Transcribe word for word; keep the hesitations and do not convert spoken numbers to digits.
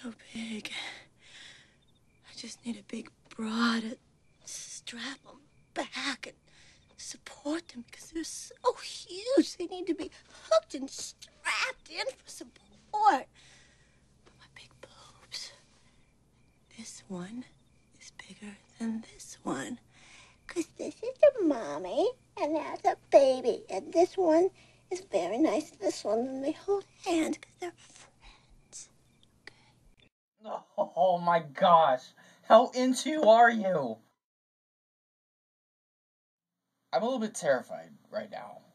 so big. I just need a big bra to strap them back and support them because they're so huge. They need to be hooked and strapped in for support. But my big boobs, this one is bigger than this one. Because this is the mommy and that's a baby. And this one is very nice to this one. And they hold hands because they're friends. Okay? Oh my gosh. How into are you? I'm a little bit terrified right now.